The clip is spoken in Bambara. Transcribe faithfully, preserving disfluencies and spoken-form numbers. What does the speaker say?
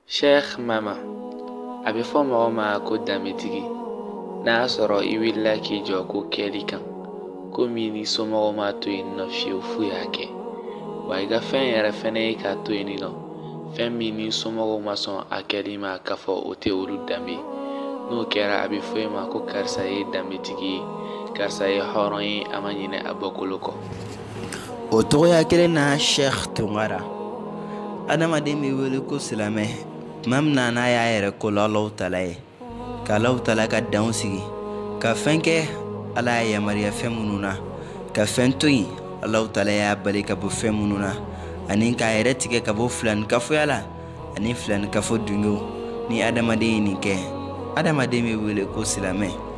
Sheikh Mama, a bɛ fɔ mɔgɔ ma ko danbetigi n'a sɔrɔ i wulila k'i jɔ ko kɛli kan komi ni somɔgɔw ma to yen nɔ fiyewu fu y'a kɛ wa i ka fɛn yɛrɛ fɛnɛ ye k'a to yen nɔ fɛn min ni somɔgɔw ma sɔn a kɛli ma k'a fɔ o tɛ olu danbe n'o kɛra a bɛ fɔ i ma ko karisa ye danbetigi ye karisa ye hɔrɔn ye a ma ɲinɛ a bɔkolo kɔ. O tɔgɔya kelen na Sheikh Tunkara adamaden bɛ wele ko silamɛ tuma min na n'a y'a yɛrɛ ko la Alahu Taala ye ka Alahu Taala ka danw sigi ka fɛn kɛ Ala y'a yamaruya fɛn minnu na ka fɛn to yen Alahu Taala y'a bali ka bɔ fɛn minnu na ani k'a yɛrɛ tigɛ ka bɔ filanikafoya la ani filanikafo dungew ni adamaden ye nin kɛ adamaden bɛ wele ko silamɛ.